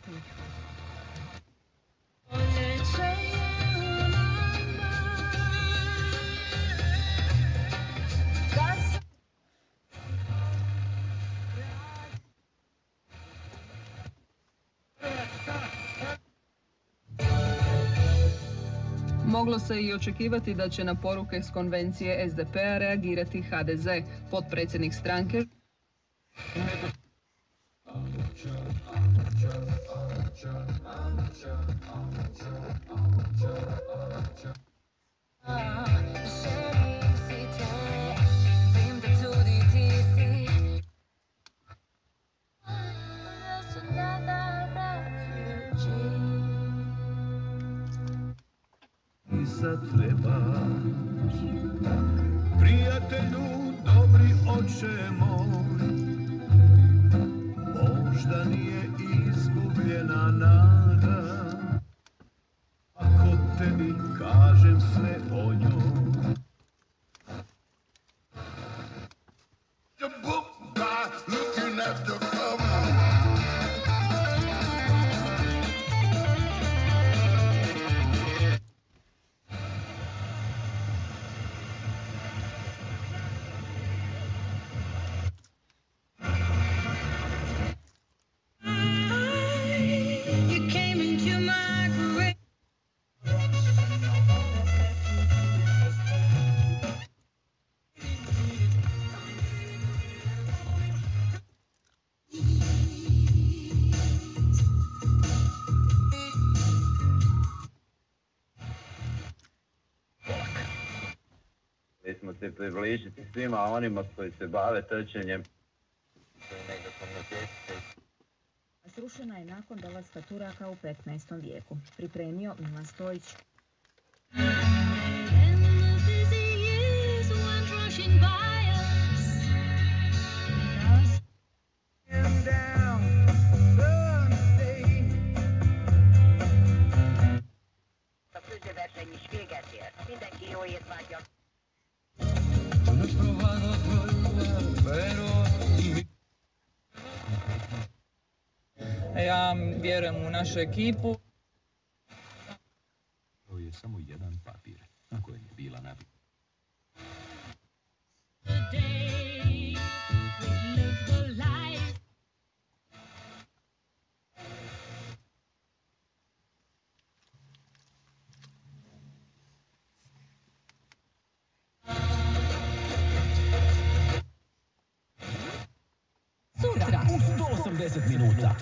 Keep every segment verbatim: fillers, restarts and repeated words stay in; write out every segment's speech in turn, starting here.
Moglo se i očekivati da će na poruke s konvencije es de pe-a reagirati ha de ze. Potpredsjednik stranke sad trebaš, prijatelju, dobri oče moj, možda nije izgubljena nada, ako tebi kažem sve o njoj. The book by looking at the cover. Smo se približiti svima onima koji se bave trčanjem. Srušena je nakon dolaska Turaka u petnaestom vijeku. Pripremio Milan Stojić. A főzőverseny is véget ér. Mindenki jó étvágyat. Ja vjerujem u našu ekipu. To je samo jedan papir na kojem je bila nabita. Sutra u sto osamdeset minuta.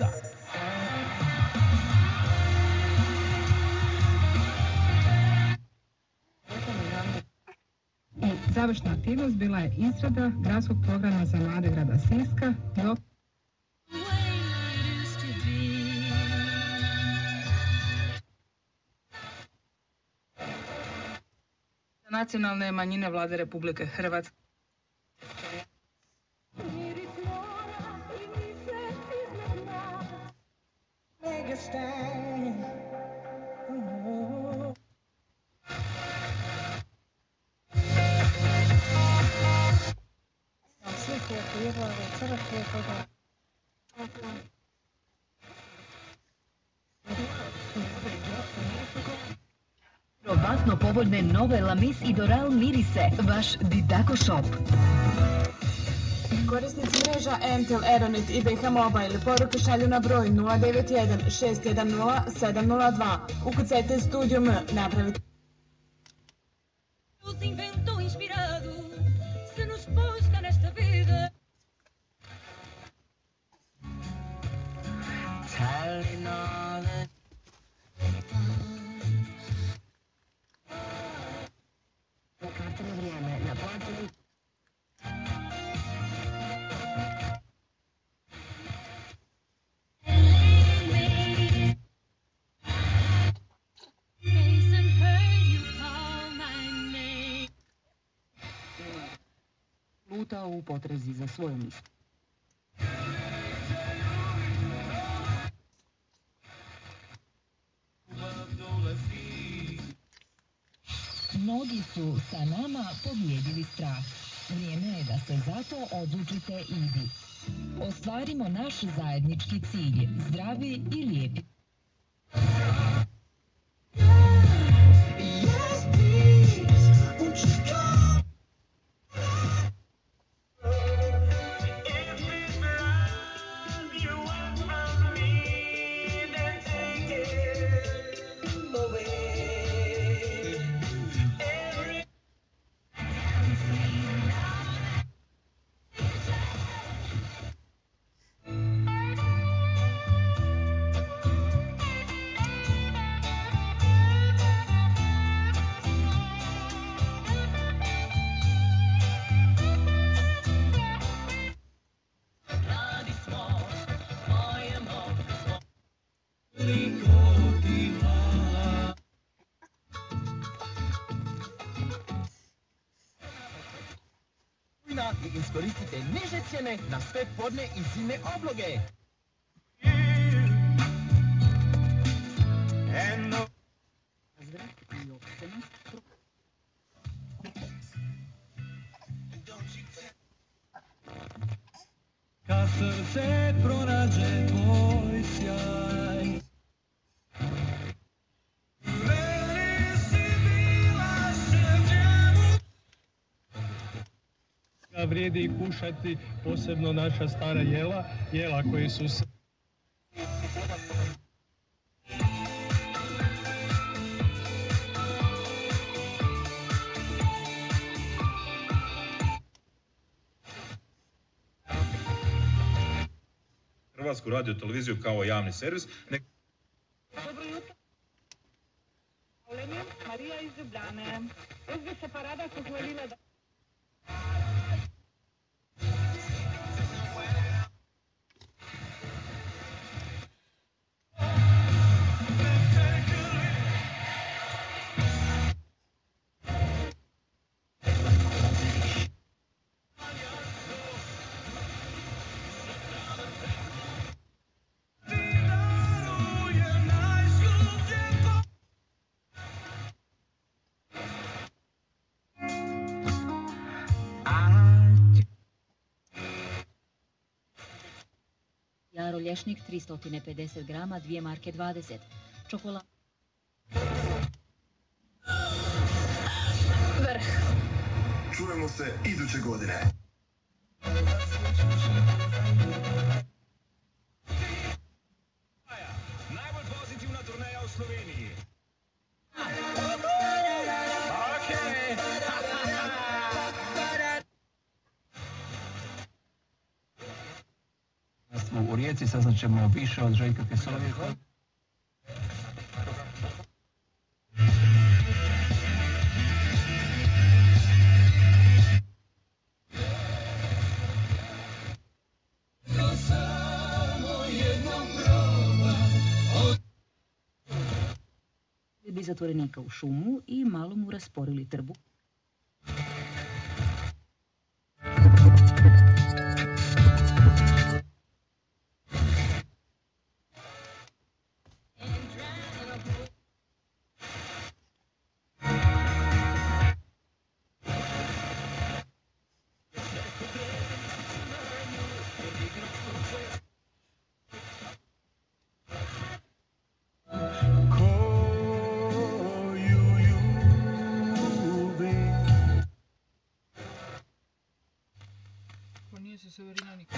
I završna aktivnost bila je izrada gradskog programa za mlade grada Siska do nacionalne manjine Vlade Republike Hrvatske. Probasno povoljne nove Lamis i Doral mirise. Vaš Didaco Shop. Korisnici mreža Entel, Aeronet i be ha Mobile poruke šalju na broj nula devet jedan šest jedan nula sedam nula dva. Ukucajte Studio M, napravite. Lutao u potrazi za svojom istom. Mnogi su sa nama pobijedili strah. Vrijeme je da se zato odlučite i vi. Ostvarimo naš zajednički cilj, zdravi i lijepi. I iskoristite niže cijene na sve podne i zimne obloge. Kad srce pronađe tvoj sjaj, meni si bila srđemu. Vrijedi i kušati, posebno naša stara jela, jela koji su se... Hrvatsku radioteleviziju kao javni servis. Ne... Dobro jutro. Marija iz Ljubljane. S B se parada pohvalila da... Jaro lješnik tristo pedeset grama, dvije marke dvadeset. Čokolada. Vrh. Čujemo se iduće godine. Najbolj pozitivna turneja u Sloveniji. U Rijeci saznat ćemo više od Željka Kesovijeka. Bi zatvorenika u šumu i malo mu rasporili trbu. Severina nikad.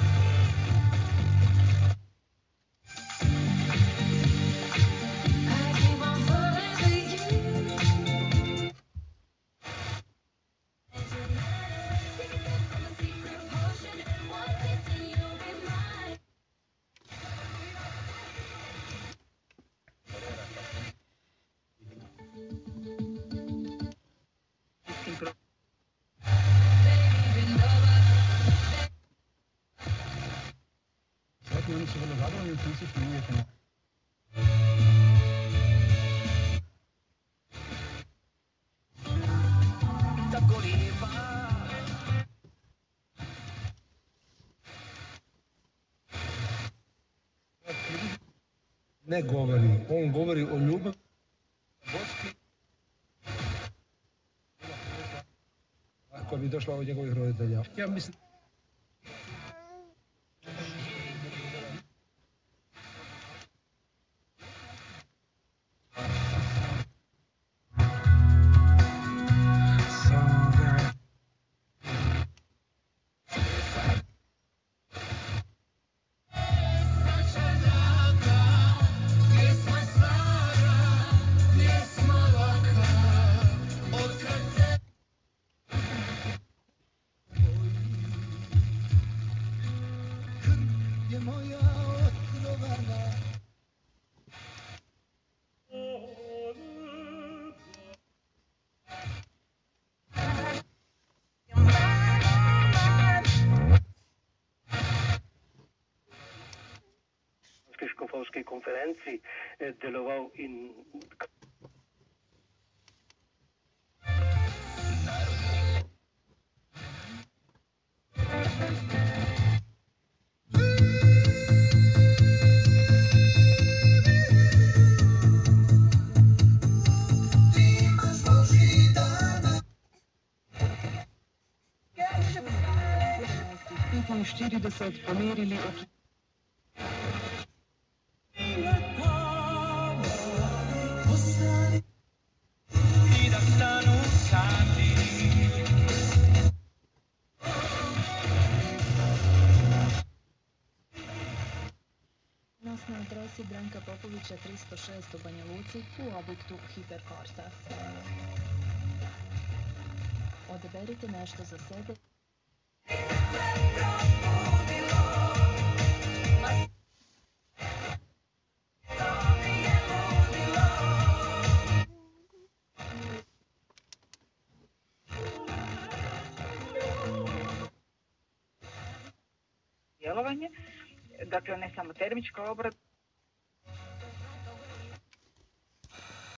Oni su vrlo zadovoljni u fizičkim uvjetima. Tako lijepa. Ne govori, on govori o ljubavi. Ako bi došla od njegovih roditelja. Ja mislim... Škofovskej konferenciji deloval in štirideset pomerili od na adresi Branka Popovića tristo šest u Banja Luci u objektu Hiperkorsa. Odaberite nešto za sebe. Djelovanje, dakle ne samo termička obrada.